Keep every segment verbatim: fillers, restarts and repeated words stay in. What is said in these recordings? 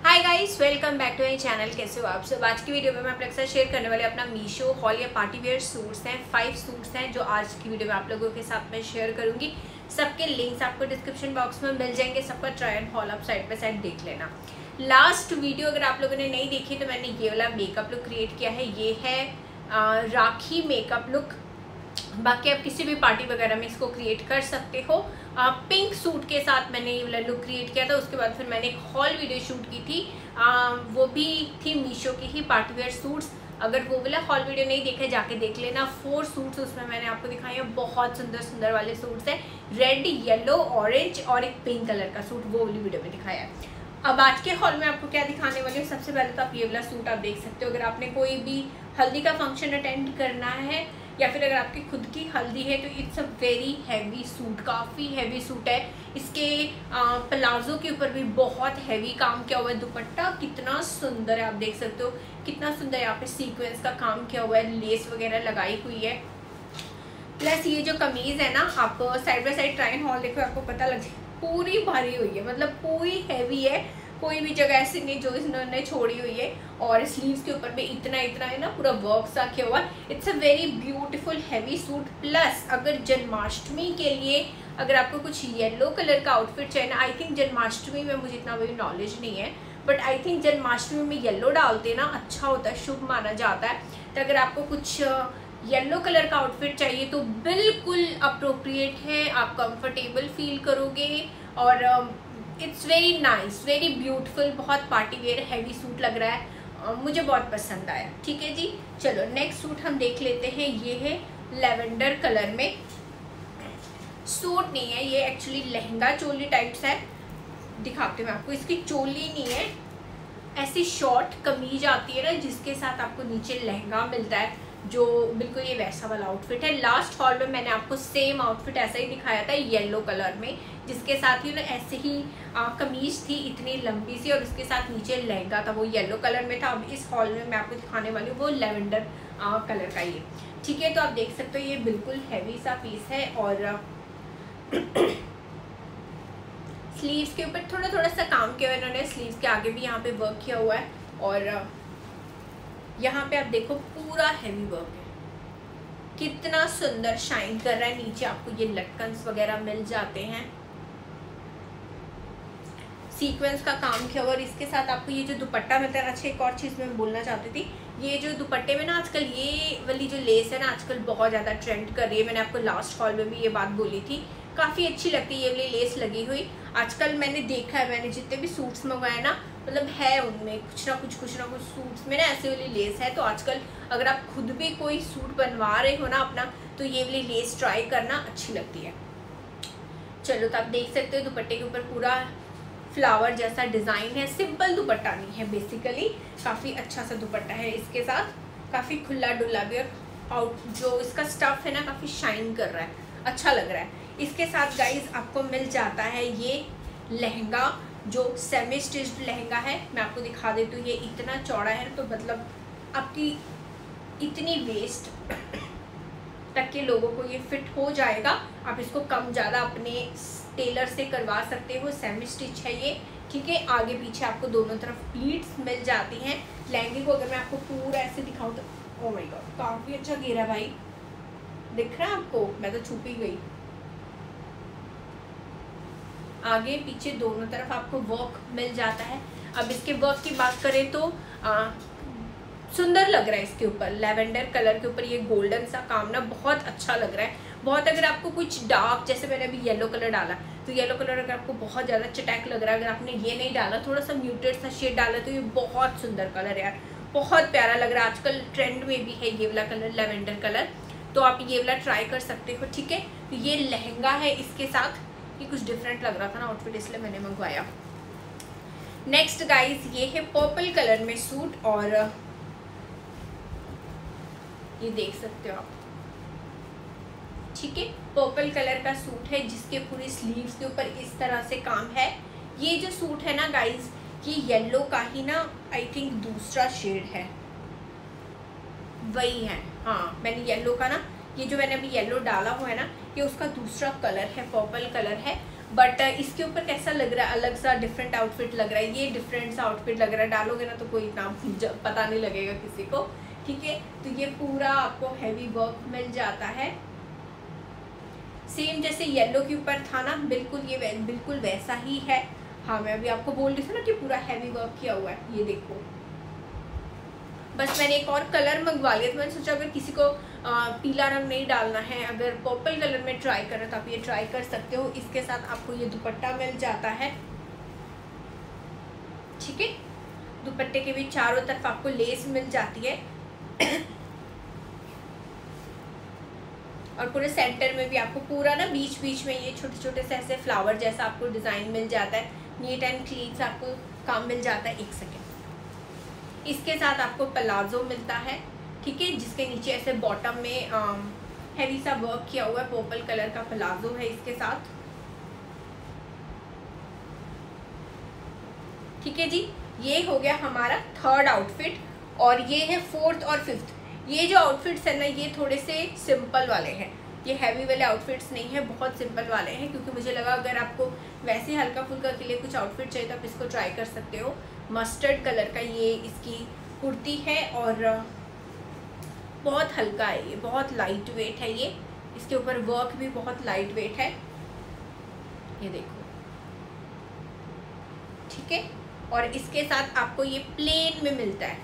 Hi guys, welcome back to my channel. कैसे हो आप सब। आज की वीडियो में मैं आप लोग के साथ शेयर करने वाले अपना मीशो हॉल या पार्टी वेयर सूट्स हैं। फाइव सूट्स हैं जो आज की वीडियो में आप लोगों के साथ में शेयर करूंगी। सबके लिंक्स आपको डिस्क्रिप्शन बॉक्स में मिल जाएंगे। सबका ट्राई एंड हॉल आप साइड बाय साइड देख लेना। लास्ट वीडियो अगर आप लोगों ने नहीं देखी तो मैंने ये वाला मेकअप लुक क्रिएट किया है। ये है आ, राखी मेकअप लुक। बाकी आप किसी भी पार्टी वगैरह में इसको क्रिएट कर सकते हो। आ, पिंक सूट के साथ मैंने ये वाला लुक क्रिएट किया था। उसके बाद फिर मैंने एक हॉल वीडियो शूट की थी, आ, वो भी थी मीशो की ही पार्टी वेयर सूट्स। अगर वो वाला हॉल वीडियो नहीं देखा जाके देख लेना। फोर सूट्स उसमें मैंने आपको दिखाए हैं। बहुत सुंदर सुंदर वाले सूट्स हैं। रेड, येलो, ऑरेंज और एक पिंक कलर का सूट वो वाली वीडियो में दिखाया है। अब आज के हॉल में आपको क्या दिखाने वाली हूँ। सबसे पहले तो आप ये वाला सूट आप देख सकते हो। अगर आपने कोई भी हल्दी का फंक्शन अटेंड करना है या फिर अगर आपकी खुद की हल्दी है तो it's a very heavy suit. काफ़ी हैवी सूट है। इसके प्लाजो के ऊपर भी बहुत हैवी काम किया हुआ है। दुपट्टा कितना सुंदर है, आप देख सकते हो कितना सुंदर यहाँ पे सीक्वेंस का काम किया हुआ है। लेस वगैरह लगाई हुई है। प्लस ये जो कमीज़ है ना, आप side by side try and haul देखो, आपको पता लग जाए पूरी भरी हुई है। मतलब पूरी हैवी है। कोई भी जगह ऐसी नहीं जो इन्होंने छोड़ी हुई है। और स्लीव्स के ऊपर भी इतना इतना है ना, पूरा वर्क सा किया हुआ। It's a very beautiful heavy suit. Plus अगर जन्माष्टमी के लिए अगर आपको कुछ येलो कलर का आउटफिट चाहिए ना, आई थिंक जन्माष्टमी में मुझे इतना भी नॉलेज नहीं है, बट आई थिंक जन्माष्टमी में येलो डालते ना अच्छा होता है, शुभ माना जाता है। तो अगर आपको कुछ येलो कलर का आउटफिट चाहिए तो बिल्कुल अप्रोप्रिएट है। आप कंफर्टेबल फील करोगे और it's very nice, very beautiful. बहुत पार्टी वेयर हैवी सूट लग रहा है। uh, मुझे बहुत पसंद आया। ठीक है जी, चलो नेक्स्ट सूट हम देख लेते हैं। ये है लेवेंडर कलर में। सूट नहीं है ये, एक्चुअली लहंगा चोली टाइप्स है। दिखाती हूँ मैं आपको। इसकी चोली नहीं है, ऐसी शॉर्ट कमीज आती है ना जिसके साथ आपको नीचे लहंगा मिलता है, जो बिल्कुल ये वैसा वाला आउटफिट है। लास्ट हॉल में मैंने आपको सेम आउटफिट ऐसा ही दिखाया था येलो कलर में, जिसके साथ ही ना ऐसे ही आ, कमीज थी इतनी लंबी सी और उसके साथ नीचे लहंगा था, वो येलो कलर में था। अब इस हॉल में मैं आपको दिखाने वाली हूँ वो लेवेंडर कलर का ये। ठीक है, तो आप देख सकते हो ये बिल्कुल हैवी सा पीस है। और स्लीव्स के ऊपर थोड़ा थोड़ा सा काम किया हुआ है इन्होंने। स्लीव्स के आगे भी यहाँ पे वर्क किया हुआ है और यहाँ पे आप देखो पूरा हैवी वर्क है। कितना सुंदर शाइन कर रहा है। नीचे आपको ये लटकन्स वगैरह मिल जाते हैं, सीक्वेंस का काम किया हुआ। और इसके साथ आपको ये जो दुपट्टा मिलता है। अच्छा, एक और चीज़ मैं बोलना चाहती थी, ये जो दुपट्टे में ना आजकल ये वाली जो लेस है ना आजकल बहुत ज़्यादा ट्रेंड कर रही है। मैंने आपको लास्ट हॉल में भी ये बात बोली थी, काफ़ी अच्छी लगती है ये वाली लेस लगी हुई। आजकल मैंने देखा है, मैंने जितने भी सूट्स मंगवाए ना, मतलब है उनमें कुछ ना कुछ कुछ ना कुछ सूट्स में ना ऐसे वाली लेस है। तो आजकल अगर आप खुद भी कोई सूट बनवा रहे हो ना अपना, तो ये वाली लेस ट्राई करना अच्छी लगती है। चलो, तो आप देख सकते हो दुपट्टे के ऊपर पूरा फ्लावर जैसा डिज़ाइन है। सिंपल दुपट्टा नहीं है, बेसिकली काफ़ी अच्छा सा दुपट्टा है। इसके साथ काफ़ी खुला डुल्ला भी, और आउट जो इसका स्टफ है ना काफ़ी शाइन कर रहा है, अच्छा लग रहा है। इसके साथ गाइज आपको मिल जाता है ये लहंगा, जो सेमी स्टिच्ड लहंगा है। मैं आपको दिखा देती हूँ। ये इतना चौड़ा है तो मतलब आपकी इतनी वेस्ट तक के लोगों को ये फिट हो जाएगा। आप इसको कम ज़्यादा अपने टेलर से करवा सकते हो। सेमी स्टिच है ये। ठीक है, आगे पीछे आपको दोनों तरफ प्लीट्स मिल जाती हैं। लहंगे को अगर मैं आपको पूरा ऐसे दिखाऊँ तो ओ माय गॉड, काफ़ी अच्छा घेरा भाई, दिख रहा है आपको? मैं तो छुप ही गई। आगे पीछे दोनों तरफ आपको वर्क मिल जाता है। अब इसके वर्क की बात करें तो आ, सुंदर लग रहा है। इसके ऊपर लेवेंडर कलर के ऊपर ये गोल्डन सा काम ना बहुत अच्छा लग रहा है। बहुत अगर आपको कुछ डार्क, जैसे मैंने अभी येलो कलर डाला, तो येलो कलर अगर आपको बहुत ज़्यादा चटैक लग रहा है, अगर आपने ये नहीं डाला, थोड़ा सा म्यूटेड सा शेड डाला, तो ये बहुत सुंदर कलर है यार, बहुत प्यारा लग रहा है। आजकल ट्रेंड में भी है ये वाला कलर, लेवेंडर कलर, तो आप ये वाला ट्राई कर सकते हो। ठीक है, तो ये लहंगा है। इसके साथ ये कुछ डिफरेंट लग रहा था ना आउटफिट, इसलिए मैंने मंगवाया। नेक्स्ट गाइस, ये है पर्पल कलर में सूट, और ये देख सकते हो आप। ठीक है, पर्पल कलर का सूट है जिसके पूरी स्लीव्स के ऊपर इस तरह से काम है। ये जो सूट है ना गाइस, ये येलो का ही ना आई थिंक दूसरा शेड है, वही है। हाँ, मैंने येलो का ना, ये जो मैंने अभी येलो डाला हुआ है ना, ये उसका दूसरा कलर है, पर्पल कलर है। बट इसके ऊपर कैसा लग रहा है, अलग सा डिफरेंट आउटफिट लग रहा है, ये डिफरेंट सा आउटफिट लग रहा है, डालोगे ना तो कोई इतना पता नहीं लगेगा किसी को, ठीक है। तो ये पूरा आपको हैवी वर्क मिल जाता है, सेम जैसे येलो के ऊपर था ना, बिल्कुल ये वै, बिल्कुल वैसा ही है। हाँ मैं अभी आपको बोल रही थी ना कि पूरा हैवी वर्क किया हुआ है, ये देखो। बस मैंने एक और कलर मंगवा लिया, तो मैंने सोचा अगर किसी को आ, पीला रंग नहीं डालना है, अगर पर्पल कलर में ट्राई करना है तो आप ये ट्राई कर सकते हो। इसके साथ आपको ये दुपट्टा मिल जाता है, ठीक है। दुपट्टे के भी चारों तरफ आपको लेस मिल जाती है और पूरे सेंटर में भी आपको पूरा ना बीच बीच में ये छोटे छोटे से ऐसे फ्लावर जैसा आपको डिज़ाइन मिल जाता है, नीट एंड क्लीन सा आपको काम मिल जाता है। एक सेकेंड, इसके साथ आपको प्लाजो मिलता है, ठीक है, जिसके नीचे ऐसे बॉटम में हैवी सा वर्क किया हुआ है, पर्पल कलर का प्लाजो है इसके साथ, ठीक है जी। ये हो गया हमारा थर्ड आउटफिट और ये है फोर्थ और फिफ्थ। ये जो आउटफिट्स है ना ये थोड़े से सिंपल वाले हैं, ये हैवी वाले आउटफिट्स नहीं है, बहुत सिंपल वाले हैं, क्योंकि मुझे लगा अगर आपको वैसे हल्का फुल्का के लिए कुछ आउटफिट चाहिए तो आप इसको ट्राई कर सकते हो। मस्टर्ड कलर का ये इसकी कुर्ती है और बहुत हल्का है, ये बहुत लाइट वेट है, ये इसके ऊपर वर्क भी बहुत लाइट वेट है, ये देखो, ठीक है। और इसके साथ आपको ये प्लेन में मिलता है,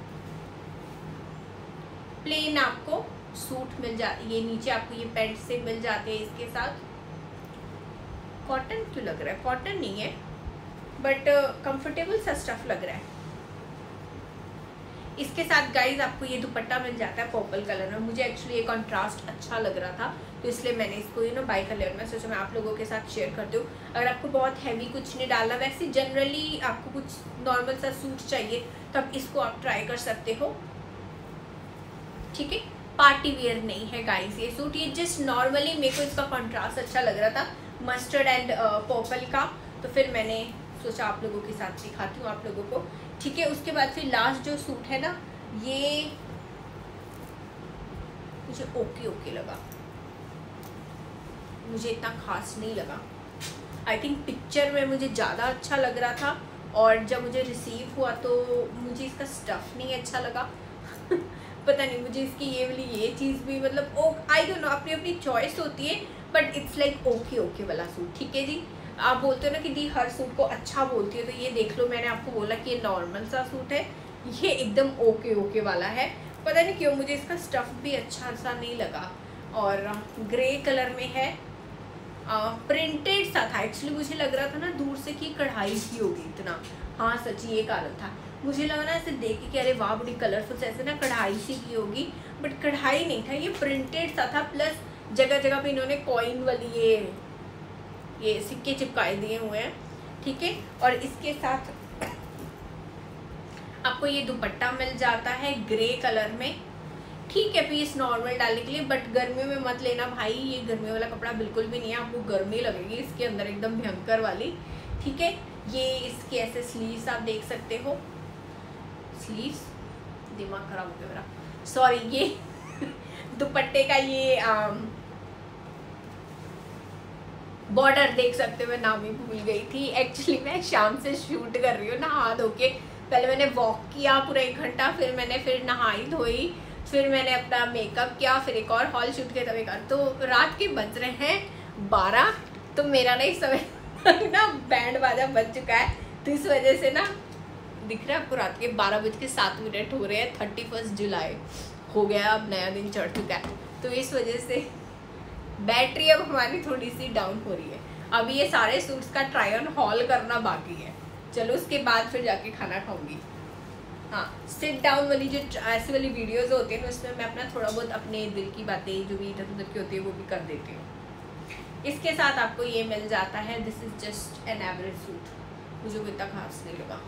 प्लेन आपको सूट मिल जाती है, ये नीचे आपको ये पैंट से मिल जाते हैं इसके साथ। कॉटन क्यों लग रहा है, कॉटन नहीं है बट कंफर्टेबल सा स्टफ लग रहा है। इसके साथ गाइज आपको ये दुपट्टा मिल जाता है पर्पल कलर में, मुझे एक्चुअली ये कॉन्ट्रास्ट अच्छा लग रहा था तो इसलिए मैंने इसको यू नो बाय कर लिया, मैं सोचा मैं आप लोगों के साथ शेयर करती हूँ। अगर आपको बहुत हैवी कुछ नहीं डालना, वैसे जनरली आपको कुछ नॉर्मल सा सूट चाहिए तो आप इसको आप ट्राई कर सकते हो, ठीक है। पार्टी वेयर नहीं है गाइस ये सूट, ये जस्ट नॉर्मली मेरे को इसका कॉन्ट्रास्ट अच्छा लग रहा था मस्टर्ड एंड पर्पल का, तो फिर मैंने सोचा आप लोगों के साथ दिखाती हूँ आप लोगों को, ठीक है। उसके बाद फिर लास्ट जो सूट है ना ये मुझे ओके ओके लगा, मुझे इतना खास नहीं लगा। आई थिंक पिक्चर में मुझे ज़्यादा अच्छा लग रहा था और जब मुझे रिसीव हुआ तो मुझे इसका स्टफ़ नहीं अच्छा लगा पता नहीं, मुझे इसकी ये वाली ये चीज़ भी मतलब ओ आई डोंट नो, अपनी अपनी चॉइस होती है, but it's like okay okay वाला सूट, ठीक है जी। आप बोलते हो ना कि दी हर सूट को अच्छा बोलती है, तो ये देख लो, मैंने आपको बोला कि ये नॉर्मल सा सूट है, ये एकदम ओके ओके वाला है। पता नहीं क्यों मुझे इसका स्टफ़ भी अच्छा सा नहीं लगा और ग्रे कलर में है, प्रिंटेड सा था। एक्चुअली मुझे लग रहा था ना दूर से कि कढ़ाई की होगी इतना, हाँ सच्ची ये कारण था, मुझे लगा ना ऐसे देख के कि अरे वाह बड़ी कलरफुल से ऐसे ना कढ़ाई सी की होगी, बट कढ़ाई नहीं था, ये प्रिंटेड सा था। प्लस जगह जगह पे इन्होंने कॉइन वाली ये ये सिक्के चिपकाए दिए हुए हैं, ठीक है। और इसके साथ आपको ये दुपट्टा मिल जाता है ग्रे कलर में, ठीक है पीस नॉर्मल डालने के लिए, बट गर्मियों में मत लेना भाई, ये गर्मी वाला कपड़ा बिल्कुल भी नहीं है, आपको गर्मी लगेगी इसके अंदर एकदम भयंकर वाली, ठीक है। ये इसके ऐसे स्लीव्स आप देख सकते हो, स्लीव्स दिमाग खराब हो गया मेरा, सॉरी, ये दुपट्टे का ये बॉर्डर देख सकते हो, मैं नाम ही भूल गई थी। एक्चुअली मैं शाम से शूट कर रही हूँ नहा धो के, पहले मैंने वॉक किया पूरा एक घंटा, फिर मैंने फिर नहाई धोई, फिर मैंने अपना मेकअप किया, फिर एक और हॉल शूट किया, तब एक और, तो रात के बज रहे हैं बारह, तो मेरा ना इस समय ना बैंड बाजा बज चुका है, तो इस वजह से ना दिख रहा है आपको रात के बारह बज के सात मिनट हो रहे हैं, थर्टी फर्स्ट जुलाई हो गया, अब नया दिन चढ़ चुका है, तो इस वजह से बैटरी अब हमारी थोड़ी सी डाउन हो रही है। अभी ये सारे सूट्स का ट्राई ऑन हॉल करना बाकी है, चलो उसके बाद फिर जाके खाना खाऊंगी। हाँ, सिट डाउन वाली जो ऐसी वाली वीडियोस होती है ना उसमें मैं अपना थोड़ा बहुत अपने दिल की बातें जो भी इधर उधर की होती है वो भी कर देती हूँ। इसके साथ आपको ये मिल जाता है, this is just an average suit, मुझे कोई इतना खास नहीं लगा,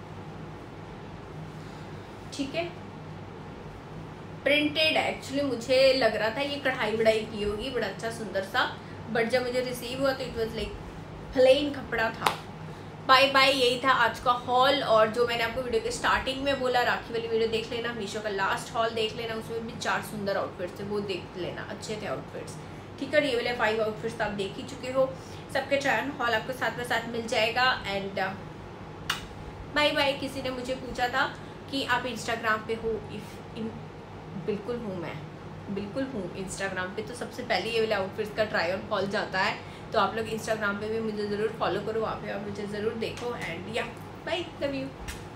ठीक है। प्रिंटेड है, एक्चुअली मुझे लग रहा था ये कढ़ाई वढ़ाई की होगी, बड़ा अच्छा सुंदर सा, बट जब मुझे रिसीव हुआ तो इट वाज लाइक प्लेन कपड़ा था। बाय बाय, यही था आज का हॉल। और जो मैंने आपको वीडियो के स्टार्टिंग में बोला, राखी वाली वीडियो देख लेना, मीशो का लास्ट हॉल देख लेना, उसमें भी चार सुंदर आउटफिट्स थे, वो देख लेना, अच्छे थे आउटफिट्स, ठीक है। ये वाले फाइव आउटफिट्स आप देख ही चुके हो, सबके ट्राई ऑन हॉल आपको साथ में साथ मिल जाएगा। And bye bye. किसी ने मुझे पूछा था कि आप इंस्टाग्राम पे हो, इफ इन बिल्कुल हूँ, मैं बिल्कुल हूँ इंस्टाग्राम पे। तो सबसे पहले ये वाले आउटफिट्स का ट्राई ऑन हॉल जाता है, तो आप लोग इंस्टाग्राम पे भी मुझे ज़रूर फॉलो करो, वहाँ पे आप मुझे ज़रूर देखो। एंड या बाय, लव यू।